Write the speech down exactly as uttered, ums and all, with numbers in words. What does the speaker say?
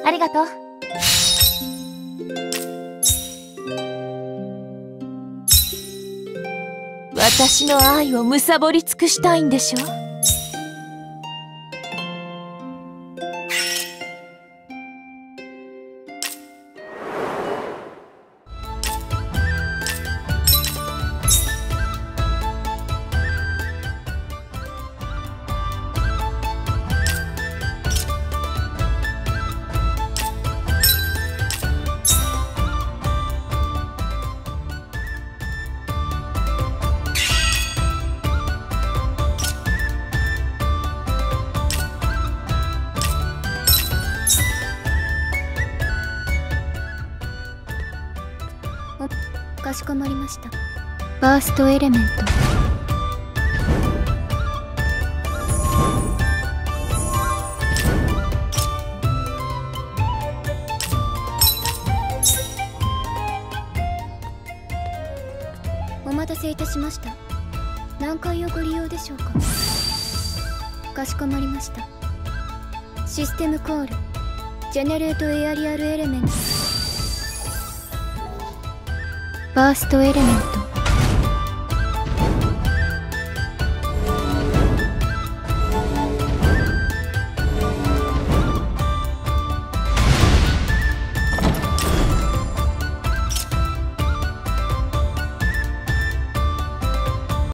ありがとう。 私の愛を貪り尽くしたいんでしょ？ かしこまりました。バーストエレメント。お待たせいたしました。何階をご利用でしょうか？かしこまりました。システムコールジェネレートエアリアルエレメント。バーストエレメント。